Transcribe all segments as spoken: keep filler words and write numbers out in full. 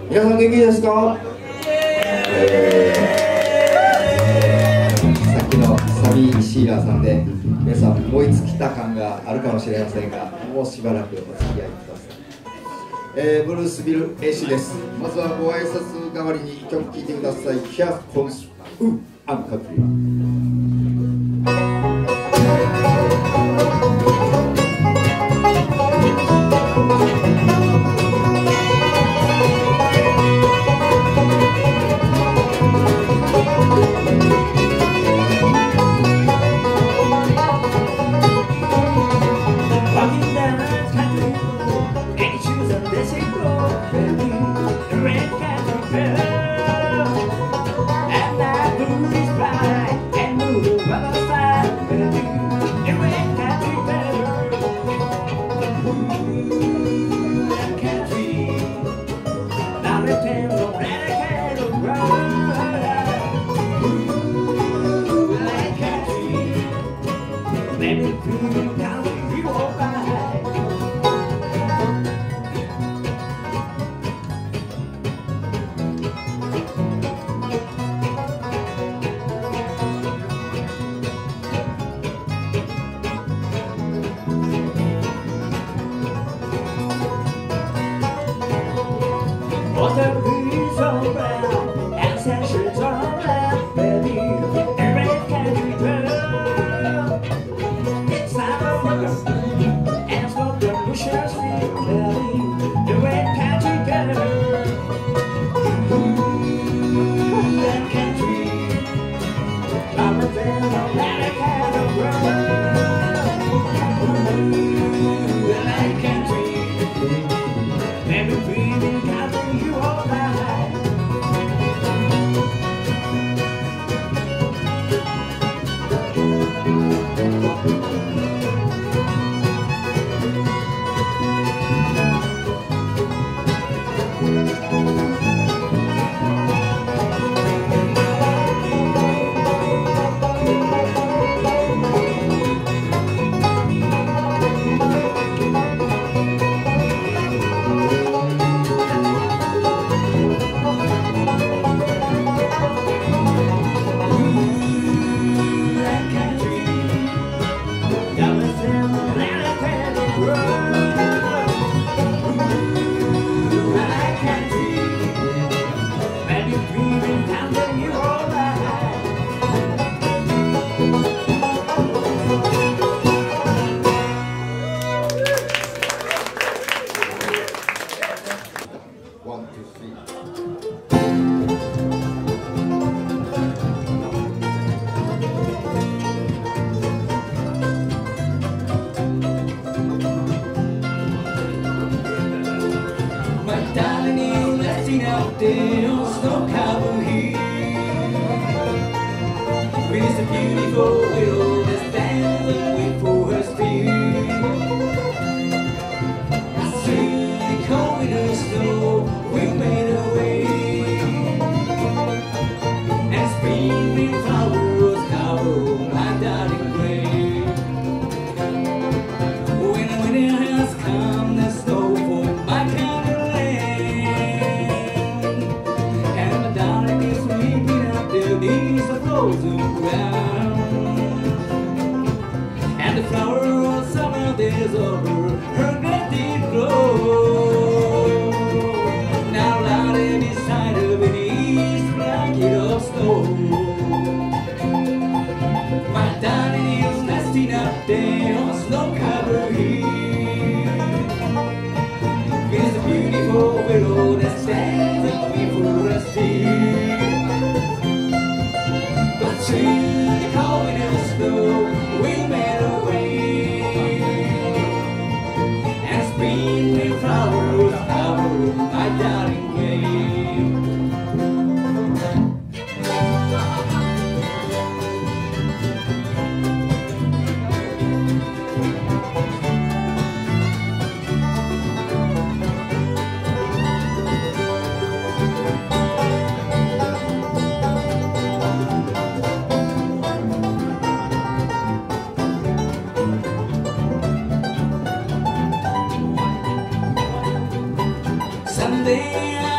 皆さん元気ですか？えー、さっきのサビー・シーラーさんで皆さん燃え尽きた感があるかもしれませんが、もうしばらくお付き合いください。えー、ブルースビル・エイシです。まずはご挨拶代わりにいっきょく聴いてください。ヒアコンスウアンカトリー。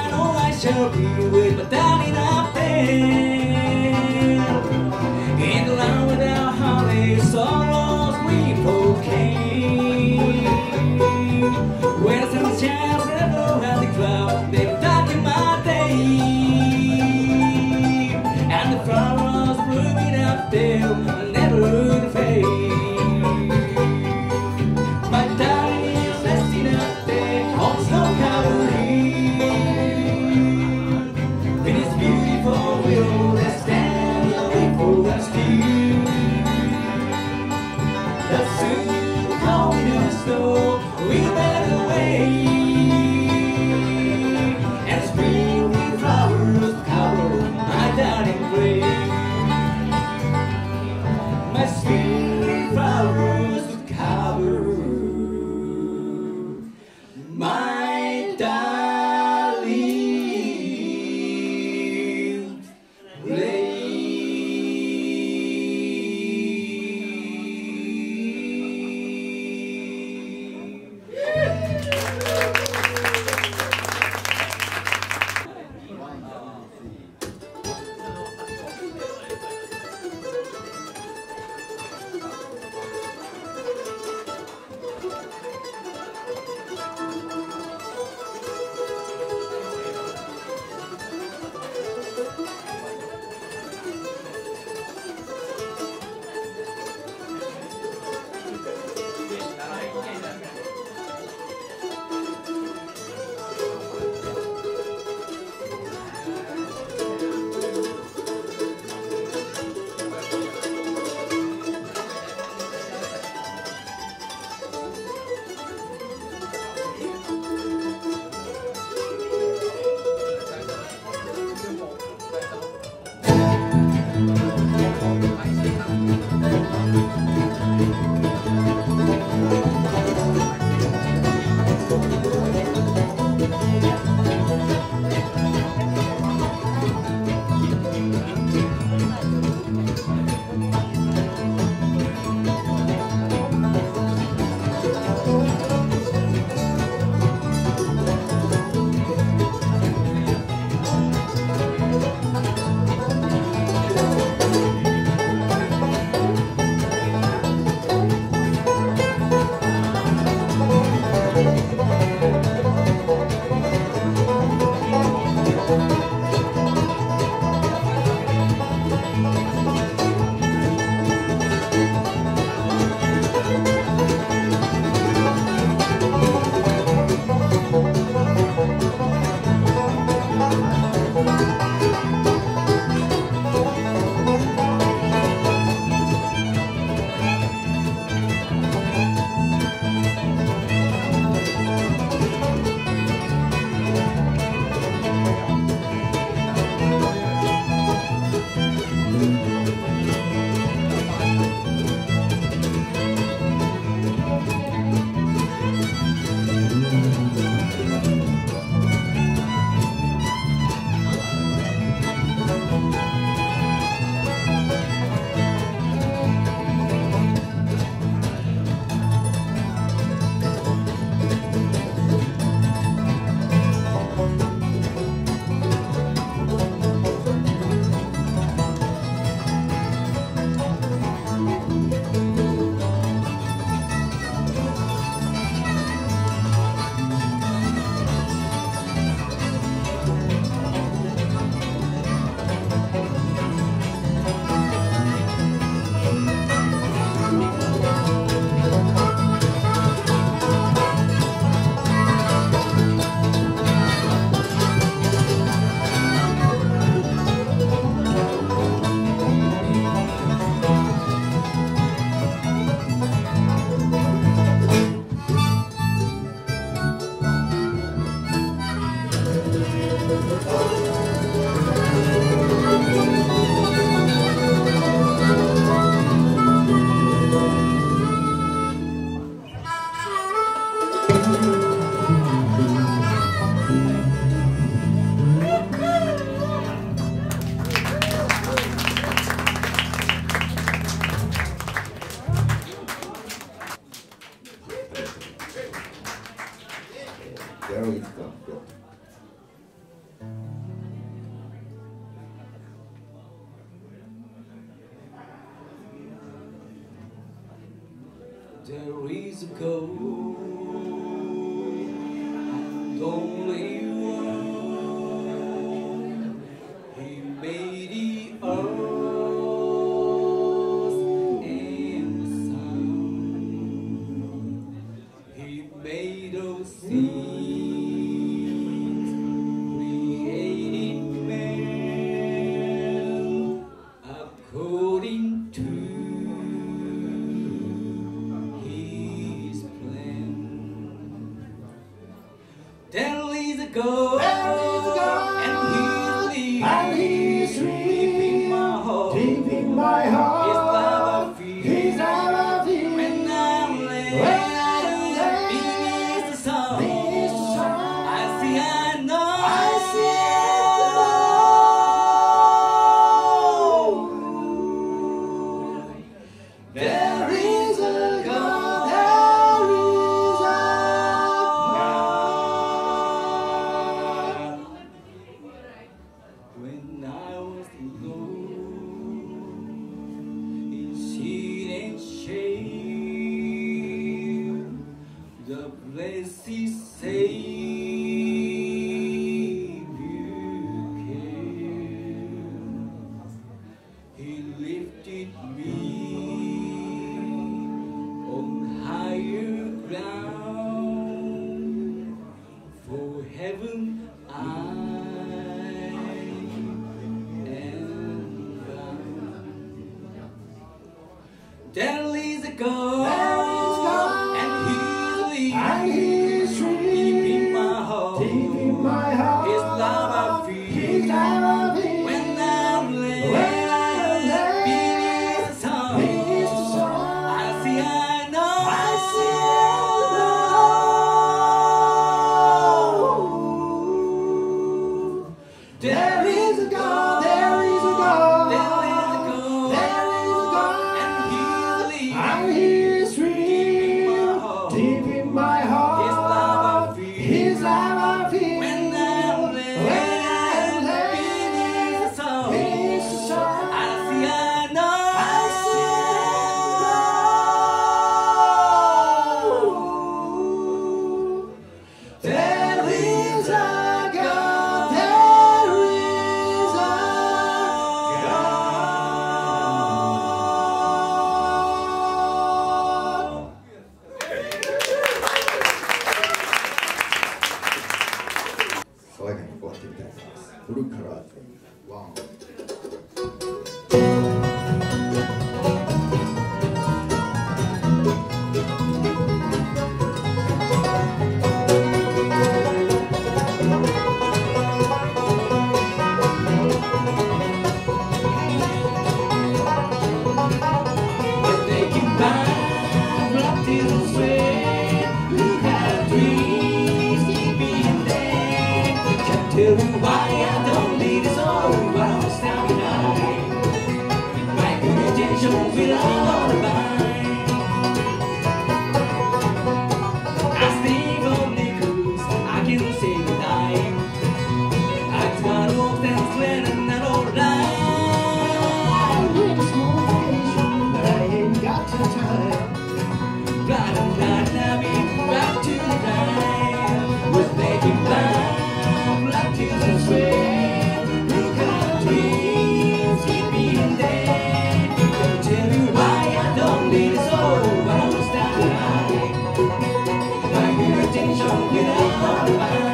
I know I shall be with my darling up there. In the land without honey, sorrows we forcame. When the sun shines and blow out the clouds, they darken my day. And the flowers blooming up there will never fade. My darling is resting up there on snow-covered hill. It is beautiful willow that stands away for us still. The soon coming of snow will melt away, and spring with flowers cover my darling grave. My spring flowers cover my darling grave. やろういつか今日 There is a goal, and only one. He made the earth and the sun. He made those things, created man according to there is a God, and He's and He's deep in my heart. Deep in my heart, His love I feel, His love I feel. when I'm late, When I'm late, beneath the sun, beneath the sun, I see, I know, I see it. There is a God, there is a God. when I was alone in sin and shame, the blessed Savior came. He lifted me on higher ground, for heaven I there is a God, and He's And He's deep in my heart. Deep in my heart, His love I feel, His love I feel. when I'm late, When I'm late, beneath the sun, beneath the sun, I see, I know, I see it. There is a God, there is a God, there is a God, there is a God, and He's and He's real. Deep in my heart, His love I feel, His love I feel. when I'm late, When I'm late, beneath the sun, beneath the sun, I see, I know, I see. There is a God, there is a God.爽やかに終わってみたいと思います。フルカラーでワン。 Tell you why I don't need it all, but I'm standing high. My good intention will all mine. I sleep on nickels, I can save a dime. I try to dance when I'm not alright. I need a small vacation, but I ain't got the time. Glad I'm glad I've been back to the grind. Was making plans. Black tears and sweat, look at dreams, keep me in there. Don't tell you why I don't need it so, but I'm standing high. My good attention will all mine.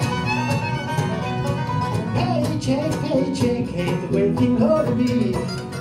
Paycheck, paycheck, ain't the way things ought to be.